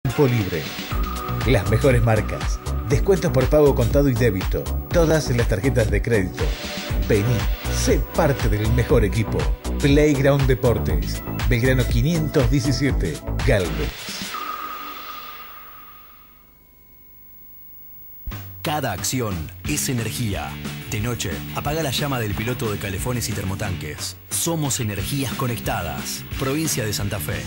tiempo libre. Las mejores marcas. Descuentos por pago contado y débito. Todas las tarjetas de crédito. Vení, sé parte del mejor equipo. Playground Deportes. Belgrano 517, Galvez. Cada acción es energía. De noche, apaga la llama del piloto de calefones y termotanques. Somos energías conectadas. Provincia de Santa Fe.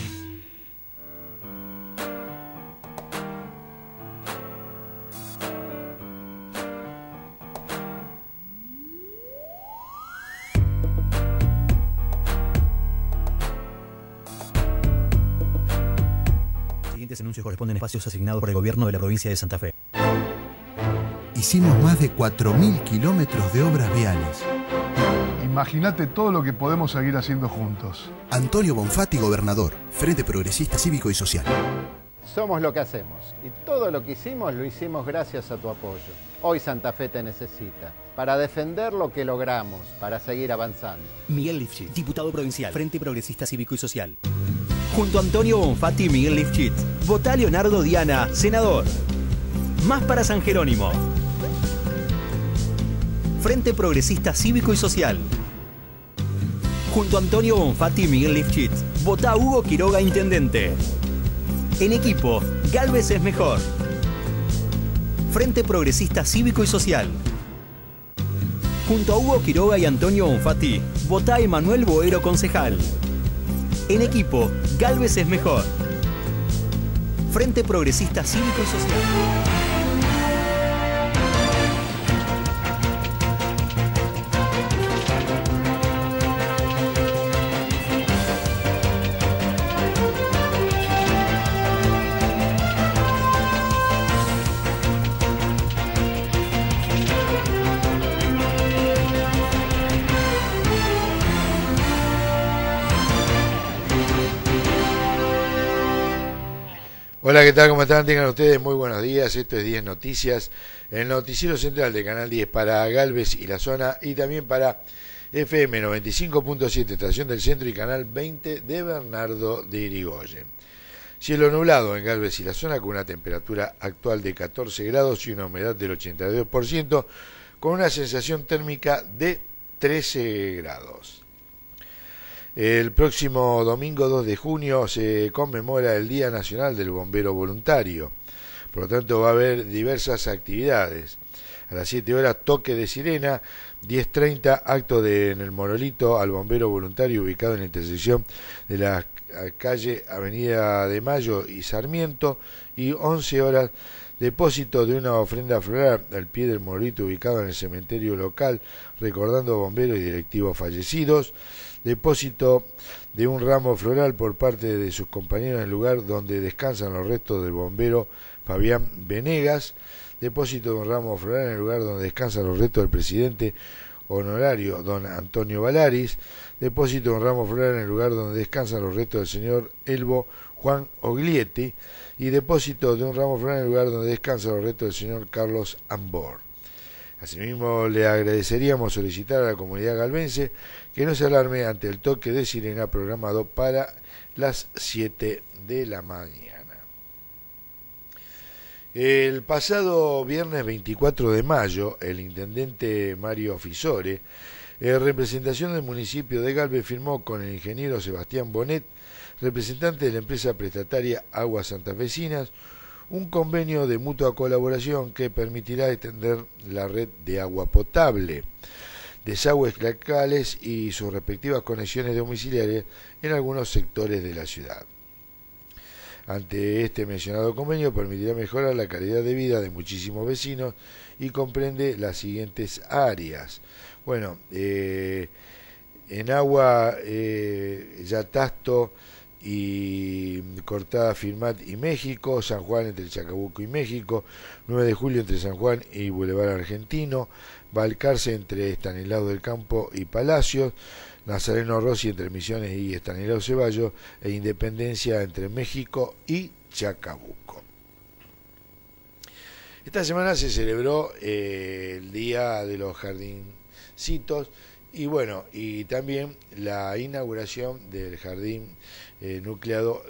Los siguientes anuncios corresponden a espacios asignados por el gobierno de la provincia de Santa Fe. Hicimos más de 4.000 kilómetros de obras viales. Imagínate todo lo que podemos seguir haciendo juntos. Antonio Bonfatti, gobernador, Frente Progresista Cívico y Social. Somos lo que hacemos y todo lo que hicimos lo hicimos gracias a tu apoyo. Hoy Santa Fe te necesita para defender lo que logramos, para seguir avanzando. Miguel Lifshitz, diputado provincial, Frente Progresista Cívico y Social. Junto a Antonio Bonfatti y Miguel Lifshitz, votá Leonardo Diana, senador. Más para San Jerónimo. Frente Progresista Cívico y Social. Junto a Antonio Bonfatti y Miguel Lifshitz, votá Hugo Quiroga, intendente. En equipo, Galvez es mejor. Frente Progresista Cívico y Social. Junto a Hugo Quiroga y Antonio Bonfatti, votá Emanuel Boero, concejal. En equipo, Galvez es mejor. Frente Progresista Cívico y Social. Hola, ¿qué tal? ¿Cómo están? Tengan ustedes muy buenos días. Esto es 10 Noticias, el noticiero central de Canal 10 para Galvez y la zona, y también para FM 95.7, Estación del Centro, y Canal 20 de Bernardo de Irigoyen. Cielo nublado en Galvez y la zona, con una temperatura actual de 14 grados y una humedad del 82%, con una sensación térmica de 13 grados. El próximo domingo 2 de junio se conmemora el Día Nacional del Bombero Voluntario. Por lo tanto, va a haber diversas actividades. A las 7 horas, toque de sirena. 10:30, acto en el monolito al bombero voluntario ubicado en la intersección de la calle Avenida de Mayo y Sarmiento. Y 11 horas, depósito de una ofrenda floral al pie del monolito ubicado en el cementerio local, recordando bomberos y directivos fallecidos. Depósito de un ramo floral por parte de sus compañeros en el lugar donde descansan los restos del bombero Fabián Venegas. Depósito de un ramo floral en el lugar donde descansan los restos del presidente honorario don Antonio Valaris. Depósito de un ramo floral en el lugar donde descansan los restos del señor Elbo Juan Oglietti. Y depósito de un ramo floral en el lugar donde descansan los restos del señor Carlos Ambor. Asimismo, le agradeceríamos solicitar a la comunidad galvense que no se alarme ante el toque de sirena programado para las 7 de la mañana. El pasado viernes 24 de mayo, el intendente Mario Fisore, en representación del municipio de Galvez, firmó con el ingeniero Sebastián Bonet, representante de la empresa prestataria Aguas Santafesinas, un convenio de mutua colaboración que permitirá extender la red de agua potable, desagües locales y sus respectivas conexiones domiciliarias en algunos sectores de la ciudad. Ante este mencionado convenio permitirá mejorar la calidad de vida de muchísimos vecinos y comprende las siguientes áreas. Bueno, en agua, Yatasto y Cortada, Firmat y México, San Juan entre Chacabuco y México, 9 de julio entre San Juan y Boulevard Argentino, Balcarce entre Estanislao del Campo y Palacios, Nazareno Rossi entre Misiones y Estanislao Ceballos, e Independencia entre México y Chacabuco. Esta semana se celebró el Día de los Jardincitos Y bueno, y también la inauguración del jardín nucleado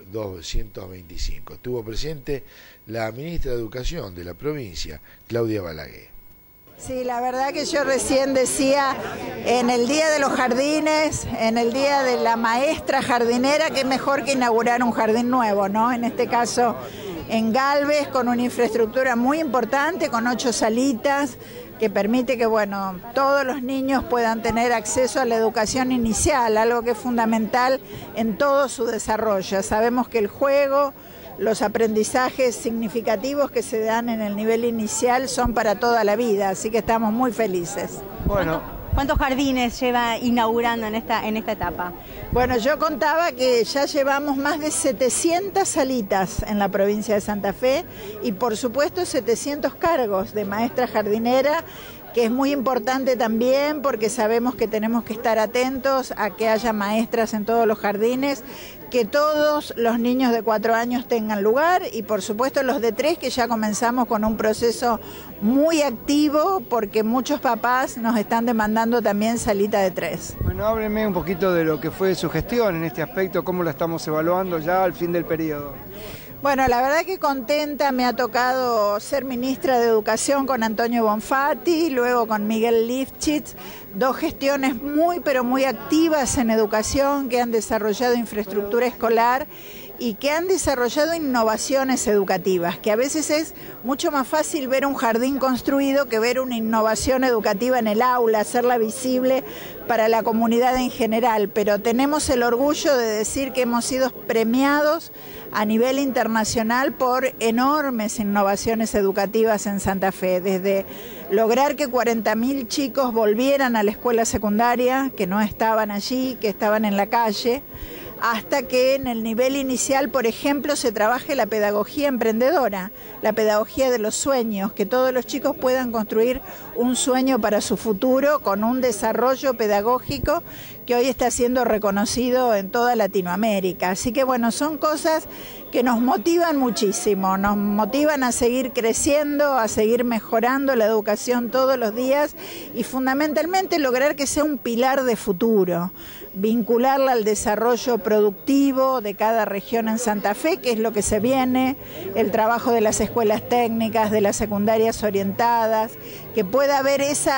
225. Estuvo presente la ministra de Educación de la provincia, Claudia Balaguer. Sí, la verdad que yo recién decía, en el Día de los Jardines, en el Día de la Maestra Jardinera, que es mejor que inaugurar un jardín nuevo, ¿no? En este caso en Galvez, con una infraestructura muy importante, con 8 salitas, que permite que, bueno, todos los niños puedan tener acceso a la educación inicial, algo que es fundamental en todo su desarrollo. Sabemos que el juego, los aprendizajes significativos que se dan en el nivel inicial son para toda la vida, así que estamos muy felices. Bueno, ¿cuántos jardines lleva inaugurando en esta etapa? Bueno, yo contaba que ya llevamos más de 700 salitas en la provincia de Santa Fe y por supuesto 700 cargos de maestra jardinera, que es muy importante también porque sabemos que tenemos que estar atentos a que haya maestras en todos los jardines, que todos los niños de 4 años tengan lugar y por supuesto los de 3, que ya comenzamos con un proceso muy activo porque muchos papás nos están demandando también salita de 3. Bueno, hábleme un poquito de lo que fue su gestión en este aspecto, cómo la estamos evaluando ya al fin del periodo. Bueno, la verdad que contenta, me ha tocado ser ministra de Educación con Antonio Bonfatti, luego con Miguel Lifchitz, 2 gestiones muy pero muy activas en educación que han desarrollado infraestructura escolar y que han desarrollado innovaciones educativas, que a veces es mucho más fácil ver un jardín construido que ver una innovación educativa en el aula, hacerla visible para la comunidad en general, pero tenemos el orgullo de decir que hemos sido premiados a nivel internacional por enormes innovaciones educativas en Santa Fe, desde lograr que 40.000 chicos volvieran a la escuela secundaria, que no estaban allí, que estaban en la calle, hasta que en el nivel inicial, por ejemplo, se trabaje la pedagogía emprendedora, la pedagogía de los sueños, que todos los chicos puedan construir un sueño para su futuro con un desarrollo pedagógico que hoy está siendo reconocido en toda Latinoamérica. Así que bueno, son cosas que nos motivan muchísimo, nos motivan a seguir creciendo, a seguir mejorando la educación todos los días y fundamentalmente lograr que sea un pilar de futuro, vincularla al desarrollo productivo de cada región en Santa Fe, que es lo que se viene, el trabajo de las escuelas técnicas, de las secundarias orientadas, que pueda haber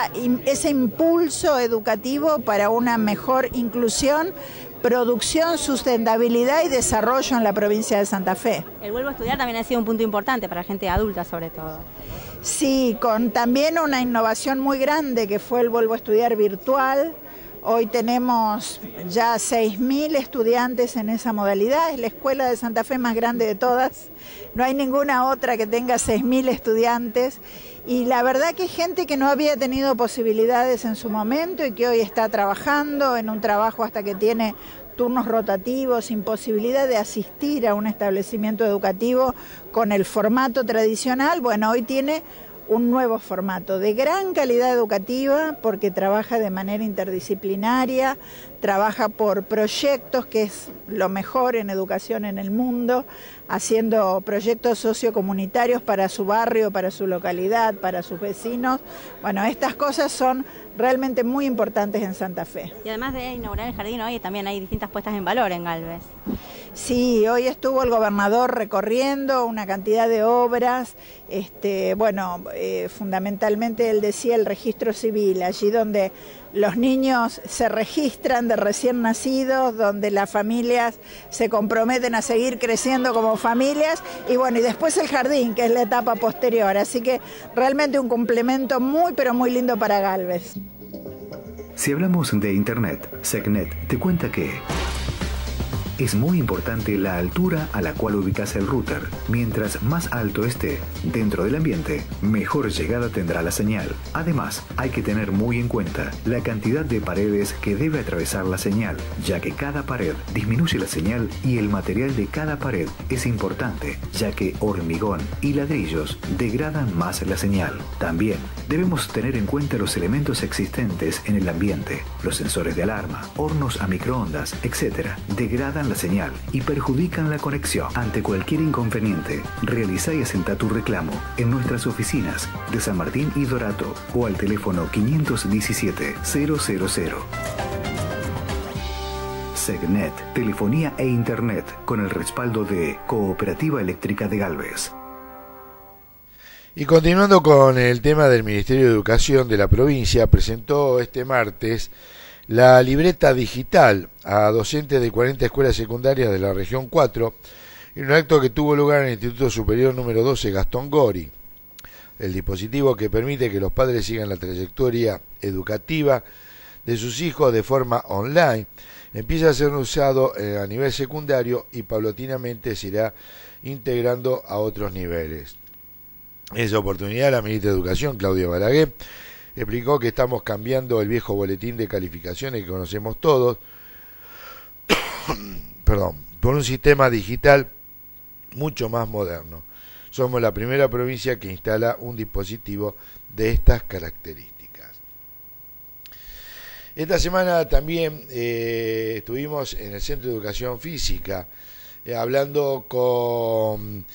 ese impulso educativo para una mejor inclusión, producción, sustentabilidad y desarrollo en la provincia de Santa Fe. El Vuelvo a Estudiar también ha sido un punto importante para gente adulta sobre todo. Sí, con también una innovación muy grande que fue el Vuelvo a Estudiar virtual. Hoy tenemos ya 6.000 estudiantes en esa modalidad, es la escuela de Santa Fe más grande de todas, no hay ninguna otra que tenga 6.000 estudiantes y la verdad que hay gente que no había tenido posibilidades en su momento y que hoy está trabajando en un trabajo hasta que tiene turnos rotativos, sin posibilidad de asistir a un establecimiento educativo con el formato tradicional, bueno, hoy tiene un nuevo formato de gran calidad educativa porque trabaja de manera interdisciplinaria, trabaja por proyectos, que es lo mejor en educación en el mundo, haciendo proyectos sociocomunitarios para su barrio, para su localidad, para sus vecinos. Bueno, estas cosas son realmente muy importantes en Santa Fe. Y además de inaugurar el jardín hoy, también hay distintas puestas en valor en Galvez. Sí, hoy estuvo el gobernador recorriendo una cantidad de obras, fundamentalmente él decía el registro civil, allí donde los niños se registran de recién nacidos, donde las familias se comprometen a seguir creciendo como familias y bueno, y después el jardín, que es la etapa posterior, así que realmente un complemento muy pero muy lindo para Galvez. Si hablamos de Internet, Secnet te cuenta que es muy importante la altura a la cual ubicas el router. Mientras más alto esté dentro del ambiente, mejor llegada tendrá la señal. Además, hay que tener muy en cuenta la cantidad de paredes que debe atravesar la señal, ya que cada pared disminuye la señal y el material de cada pared es importante, ya que hormigón y ladrillos degradan más la señal. También debemos tener en cuenta los elementos existentes en el ambiente. Los sensores de alarma, hornos a microondas, etc. degradan cortan la señal y perjudican la conexión. Ante cualquier inconveniente, realiza y asenta tu reclamo en nuestras oficinas de San Martín y Dorato o al teléfono 517-000. Segnet, telefonía e internet con el respaldo de Cooperativa Eléctrica de Galvez. Y continuando con el tema del Ministerio de Educación de la provincia, presentó este martes la libreta digital a docentes de 40 escuelas secundarias de la región 4 en un acto que tuvo lugar en el Instituto Superior número 12 Gastón Gori. El dispositivo que permite que los padres sigan la trayectoria educativa de sus hijos de forma online empieza a ser usado a nivel secundario y paulatinamente se irá integrando a otros niveles. En esa oportunidad, la ministra de Educación, Claudia Balaguer, explicó que estamos cambiando el viejo boletín de calificaciones que conocemos todos por un sistema digital mucho más moderno. Somos la primera provincia que instala un dispositivo de estas características. Esta semana también estuvimos en el Centro de Educación Física hablando con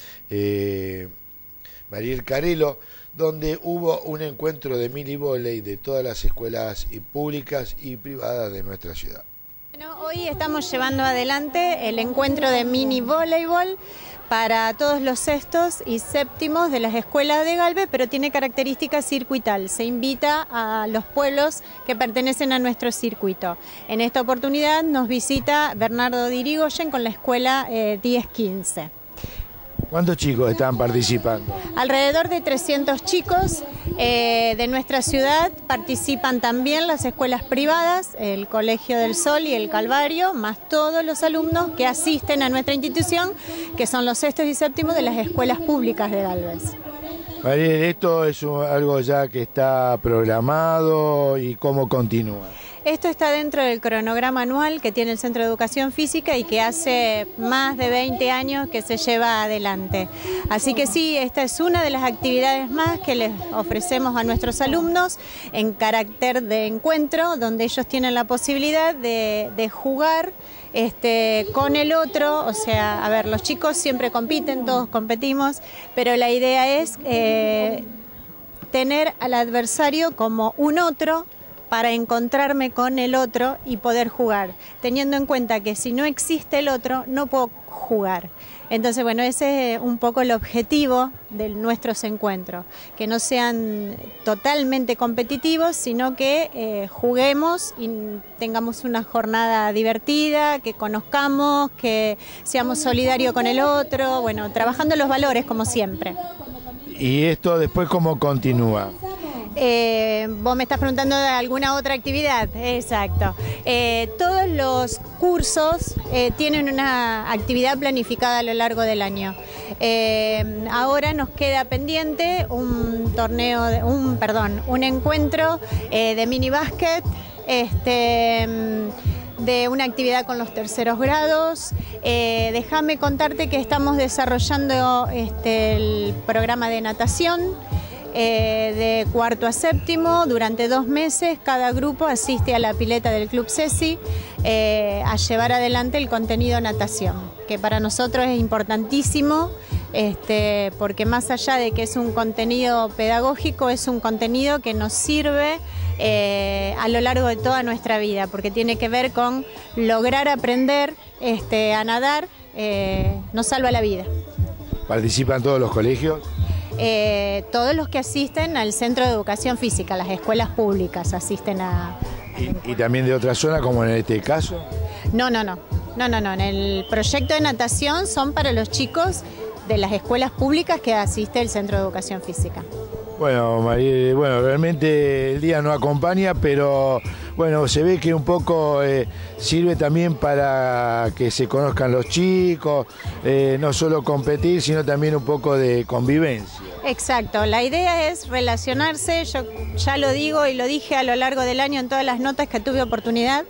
Mariel Carelo, donde hubo un encuentro de mini vóley de todas las escuelas públicas y privadas de nuestra ciudad. Bueno, hoy estamos llevando adelante el encuentro de mini voleibol para todos los sextos y séptimos de las escuelas de Galvez, pero tiene característica circuital. Se invita a los pueblos que pertenecen a nuestro circuito. En esta oportunidad nos visita Bernardo de Irigoyen con la escuela 10-15. ¿Cuántos chicos están participando? Alrededor de 300 chicos de nuestra ciudad. Participan también las escuelas privadas, el Colegio del Sol y el Calvario, más todos los alumnos que asisten a nuestra institución, que son los sextos y séptimos de las escuelas públicas de Galvez. Mariel, ¿esto es algo ya que está programado y cómo continúa? Esto está dentro del cronograma anual que tiene el Centro de Educación Física y que hace más de 20 años que se lleva adelante. Así que sí, esta es una de las actividades más que les ofrecemos a nuestros alumnos en carácter de encuentro, donde ellos tienen la posibilidad de jugar con el otro. O sea, a ver, los chicos siempre compiten, todos competimos, pero la idea es tener al adversario como un otro, para encontrarme con el otro y poder jugar, teniendo en cuenta que si no existe el otro, no puedo jugar. Entonces, bueno, ese es un poco el objetivo de nuestros encuentros, que no sean totalmente competitivos, sino que juguemos y tengamos una jornada divertida, que conozcamos, que seamos solidarios con el otro, bueno, trabajando los valores como siempre. ¿Y esto después cómo continúa? Vos me estás preguntando de alguna otra actividad. Exacto. Todos los cursos tienen una actividad planificada a lo largo del año. Ahora nos queda pendiente un encuentro de mini básquet, de una actividad con los terceros grados. Déjame contarte que estamos desarrollando el programa de natación. De cuarto a séptimo, durante 2 meses cada grupo asiste a la pileta del Club Ceci a llevar adelante el contenido natación, que para nosotros es importantísimo, porque más allá de que es un contenido pedagógico, es un contenido que nos sirve a lo largo de toda nuestra vida, porque tiene que ver con lograr aprender a nadar, nos salva la vida. ¿Participan todos los colegios? Todos los que asisten al Centro de Educación Física, las escuelas públicas asisten a... ¿Y también de otra zona, como en este caso? No. En el proyecto de natación son para los chicos de las escuelas públicas que asiste el Centro de Educación Física. Bueno, María, realmente el día no acompaña, pero bueno, se ve que un poco sirve también para que se conozcan los chicos, no solo competir, sino también un poco de convivencia. Exacto, la idea es relacionarse, yo ya lo digo y lo dije a lo largo del año en todas las notas que tuve oportunidad.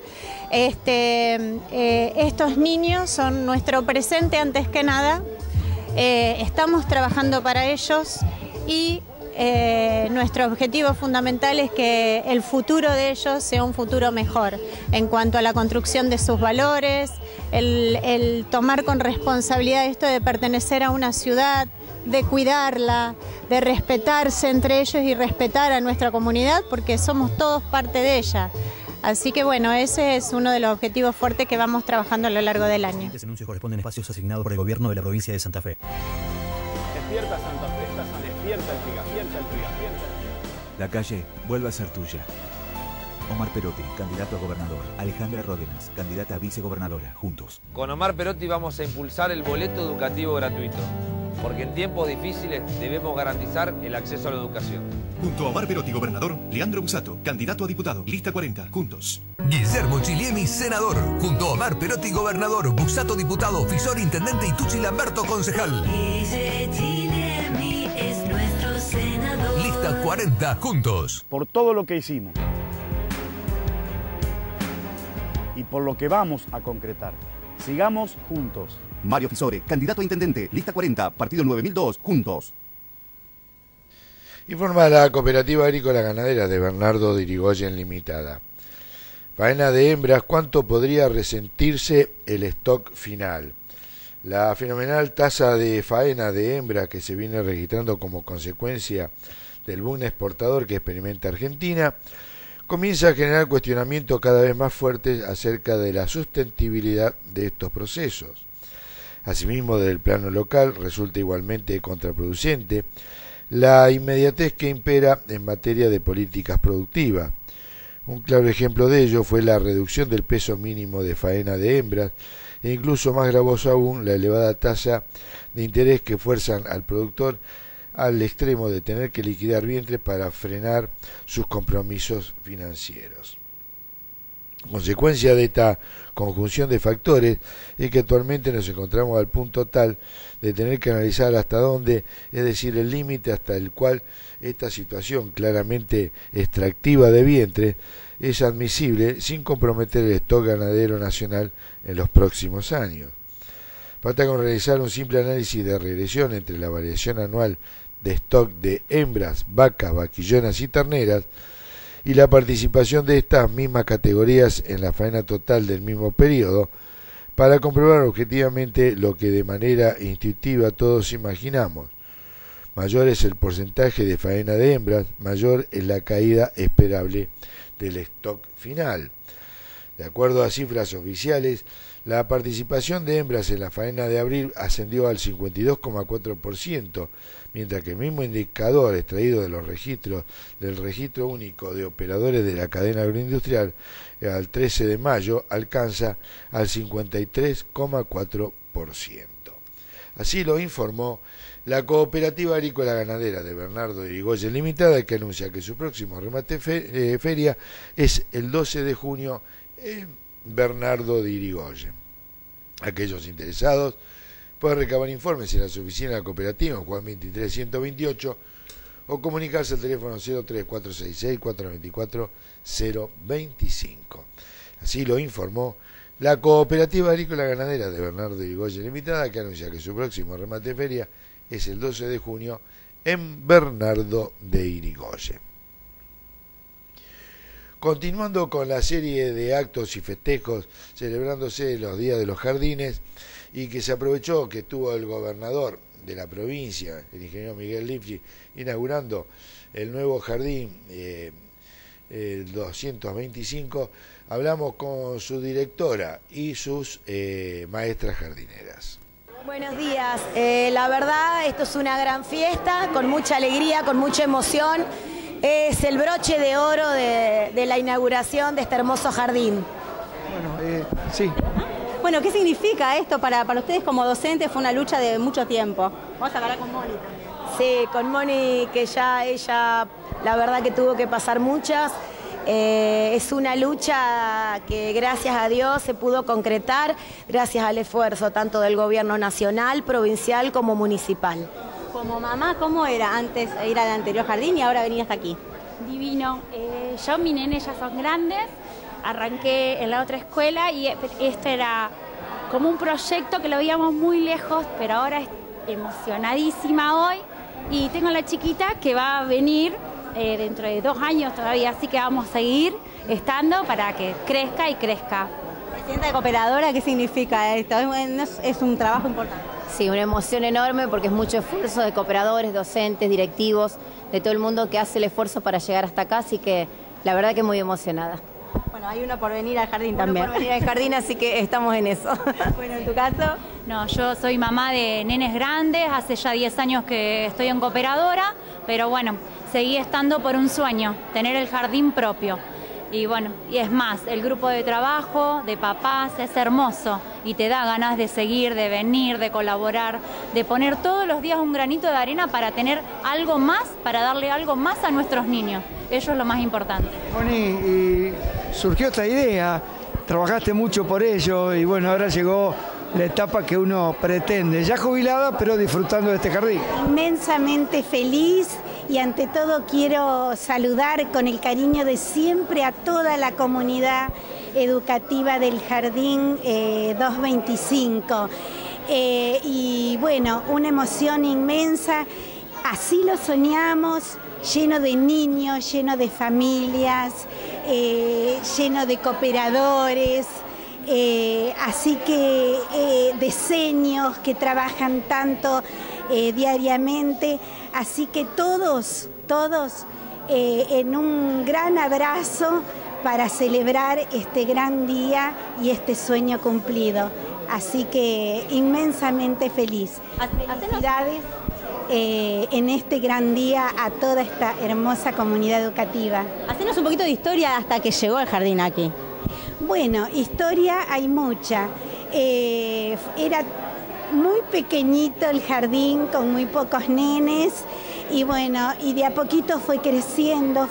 Estos niños son nuestro presente antes que nada, estamos trabajando para ellos y nuestro objetivo fundamental es que el futuro de ellos sea un futuro mejor en cuanto a la construcción de sus valores, el tomar con responsabilidad esto de pertenecer a una ciudad, de cuidarla, de respetarse entre ellos y respetar a nuestra comunidad, porque somos todos parte de ella. Así que bueno, ese es uno de los objetivos fuertes que vamos trabajando a lo largo del año. Los anuncios corresponden a espacios asignados por el gobierno de la provincia de Santa Fe. Despierta Santa Fe, despierta el Piga, despierta el Piga, despierta el Piga. La calle vuelve a ser tuya. Omar Perotti, candidato a gobernador. Alejandra Ródenas, candidata a vicegobernadora. Juntos. Con Omar Perotti vamos a impulsar el boleto educativo gratuito, porque en tiempos difíciles debemos garantizar el acceso a la educación. Junto a Omar Perotti, gobernador, Leandro Busato, candidato a diputado, lista 40, juntos. Guillermo Chiliemi, senador. Junto a Omar Perotti, gobernador, Busato, diputado, Fisor, intendente y Tucci Lamberto, concejal. Chiliemi es nuestro senador. Lista 40, juntos. Por todo lo que hicimos y por lo que vamos a concretar. Sigamos juntos. Mario Fisore, candidato a intendente, lista 40, partido 9002, juntos. Informa la Cooperativa Agrícola Ganadera de Bernardo de Irigoyen Limitada. Faena de hembras, ¿cuánto podría resentirse el stock final? La fenomenal tasa de faena de hembras que se viene registrando como consecuencia del boom exportador que experimenta Argentina comienza a generar cuestionamientos cada vez más fuertes acerca de la sustentabilidad de estos procesos. Asimismo, desde el plano local resulta igualmente contraproducente la inmediatez que impera en materia de políticas productivas. Un claro ejemplo de ello fue la reducción del peso mínimo de faena de hembras e incluso más gravoso aún la elevada tasa de interés que fuerzan al productor al extremo de tener que liquidar vientres para frenar sus compromisos financieros. Consecuencia de esta conjunción de factores es que actualmente nos encontramos al punto tal de tener que analizar hasta dónde, es decir, el límite hasta el cual esta situación claramente extractiva de vientre es admisible sin comprometer el stock ganadero nacional en los próximos años. Falta con realizar un simple análisis de regresión entre la variación anual de stock de hembras, vacas, vaquillonas y terneras y la participación de estas mismas categorías en la faena total del mismo periodo para comprobar objetivamente lo que de manera instintiva todos imaginamos. Mayor es el porcentaje de faena de hembras, mayor es la caída esperable del stock final. De acuerdo a cifras oficiales, la participación de hembras en la faena de abril ascendió al 52,4%, mientras que el mismo indicador extraído de los registros del Registro Único de Operadores de la Cadena Agroindustrial al 13 de mayo alcanza al 53,4%. Así lo informó la Cooperativa Agrícola Ganadera de Bernardo de Irigoyen Limitada, que anuncia que su próximo remate feria es el 12 de junio en Bernardo de Irigoyen. Aquellos interesados pueden recabar informes en las oficinas de la cooperativa en Juan 23 128 o comunicarse al teléfono 03466 424 025. Así lo informó la Cooperativa Agrícola Ganadera de Bernardo de Irigoyen Limitada, que anuncia que su próximo remate feria es el 12 de junio en Bernardo de Irigoyen. Continuando con la serie de actos y festejos celebrándose los días de los jardines y que se aprovechó que estuvo el gobernador de la provincia, el ingeniero Miguel Lifchitz, inaugurando el nuevo jardín 225, hablamos con su directora y sus maestras jardineras. Buenos días, la verdad esto es una gran fiesta, con mucha alegría, con mucha emoción. Es el broche de oro de la inauguración de este hermoso jardín. Bueno, sí. Bueno, ¿qué significa esto para ustedes como docentes? Fue una lucha de mucho tiempo. Vamos a hablar con Moni también. Sí, con Moni, que ya ella, la verdad que tuvo que pasar muchas. Es una lucha que gracias a Dios se pudo concretar, gracias al esfuerzo tanto del gobierno nacional, provincial como municipal. Como mamá, ¿cómo era antes ir al anterior jardín y ahora venir hasta aquí? Divino. Yo, mis nenes ya son grandes, arranqué en la otra escuela y este era como un proyecto que lo veíamos muy lejos, pero ahora es emocionadísima hoy. Y tengo a la chiquita que va a venir dentro de 2 años todavía, así que vamos a seguir estando para que crezca y crezca. Presidenta de Cooperadora, ¿qué significa esto? Es un trabajo importante. Sí, una emoción enorme porque es mucho esfuerzo de cooperadores, docentes, directivos, de todo el mundo que hace el esfuerzo para llegar hasta acá, así que la verdad que muy emocionada. Bueno, hay uno por venir al jardín Uno también. por venir al jardín, así que estamos en eso. Bueno, en tu caso. No, yo soy mamá de nenes grandes, hace ya 10 años que estoy en Cooperadora, pero bueno, seguí estando por un sueño, tener el jardín propio. Y bueno, y es más, el grupo de trabajo, de papás, es hermoso y te da ganas de seguir, de venir, de colaborar, de poner todos los días un granito de arena para tener algo más, para darle algo más a nuestros niños. Eso es lo más importante. Moni, y surgió esta idea, trabajaste mucho por ello y bueno, ahora llegó la etapa que uno pretende, ya jubilada pero disfrutando de este jardín. Inmensamente feliz y ante todo quiero saludar con el cariño de siempre a toda la comunidad educativa del Jardín 225. Y bueno, una emoción inmensa, así lo soñamos, lleno de niños, lleno de familias, lleno de cooperadores. Así que de senios que trabajan tanto diariamente, así que todos en un gran abrazo para celebrar este gran día y este sueño cumplido. Así que inmensamente feliz. Felicidades en este gran día a toda esta hermosa comunidad educativa. Hacenos un poquito de historia hasta que llegó el jardín aquí. Bueno, historia hay mucha. Era muy pequeñito el jardín con muy pocos nenes y bueno, y de a poquito fue creciendo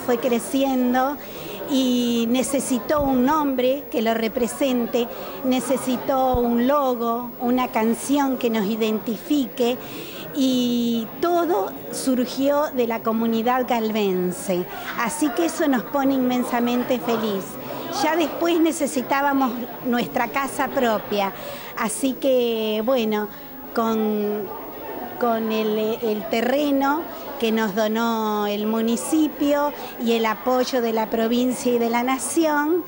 y necesitó un nombre que lo represente, necesitó un logo, una canción que nos identifique y todo surgió de la comunidad galvense, así que eso nos pone inmensamente feliz. Ya después necesitábamos nuestra casa propia, así que bueno, con el terreno que nos donó el municipio y el apoyo de la provincia y de la nación,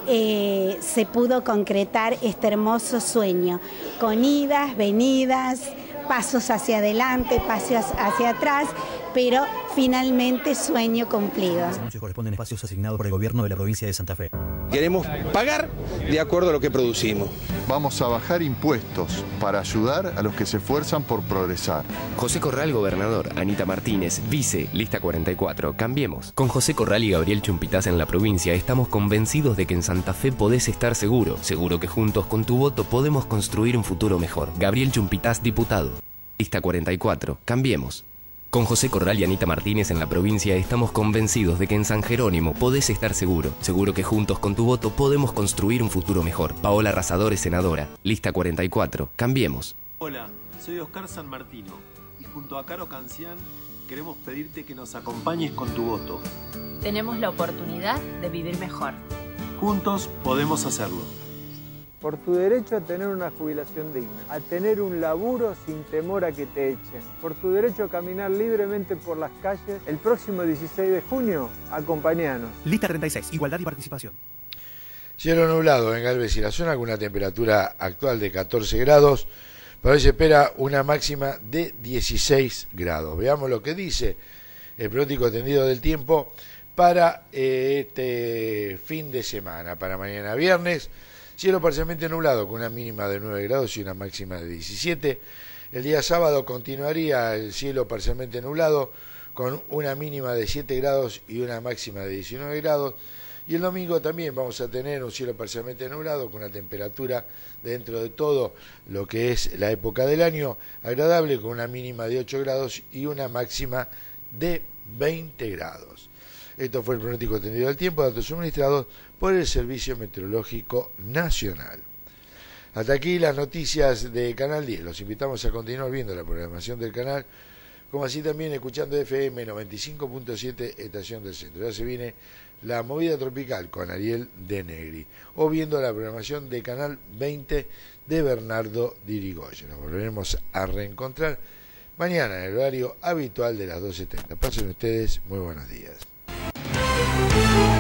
se pudo concretar este hermoso sueño, con idas, venidas, pasos hacia adelante, pasos hacia atrás, pero finalmente sueño cumplido. Las noches corresponden espacios asignados por el gobierno de la provincia de Santa Fe. Queremos pagar de acuerdo a lo que producimos. Vamos a bajar impuestos para ayudar a los que se esfuerzan por progresar. José Corral, gobernador. Anita Martínez, vice. Lista 44. Cambiemos. Con José Corral y Gabriel Chumpitaz en la provincia estamos convencidos de que en Santa Fe podés estar seguro. Seguro que juntos con tu voto podemos construir un futuro mejor. Gabriel Chumpitaz, diputado. Lista 44. Cambiemos. Con José Corral y Anita Martínez en la provincia estamos convencidos de que en San Jerónimo podés estar seguro. Seguro que juntos con tu voto podemos construir un futuro mejor. Paola Arrasadores, senadora. Lista 44. Cambiemos. Hola, soy Oscar San Martino y junto a Caro Cancián queremos pedirte que nos acompañes con tu voto. Tenemos la oportunidad de vivir mejor. Juntos podemos hacerlo. Por tu derecho a tener una jubilación digna, a tener un laburo sin temor a que te echen, por tu derecho a caminar libremente por las calles, el próximo 16 de junio, acompáñanos. Lista 36, igualdad y participación. Cielo nublado en Galvez y la zona con una temperatura actual de 14 grados. Para hoy se espera una máxima de 16 grados. Veamos lo que dice el pronóstico extendido del tiempo para este fin de semana, para mañana viernes. Cielo parcialmente nublado con una mínima de 9 grados y una máxima de 17. El día sábado continuaría el cielo parcialmente nublado con una mínima de 7 grados y una máxima de 19 grados. Y el domingo también vamos a tener un cielo parcialmente nublado con una temperatura dentro de todo lo que es la época del año agradable con una mínima de 8 grados y una máxima de 20 grados. Esto fue el pronóstico extendido del tiempo, datos suministrados por el Servicio Meteorológico Nacional. Hasta aquí las noticias de Canal 10. Los invitamos a continuar viendo la programación del canal, como así también escuchando FM 95.7 Estación del Centro. Ya se viene la movida tropical con Ariel de Negri, o viendo la programación de Canal 20 de Bernardo Dirigoyen. Nos volveremos a reencontrar mañana en el horario habitual de las 12:30. Pasen ustedes muy buenos días.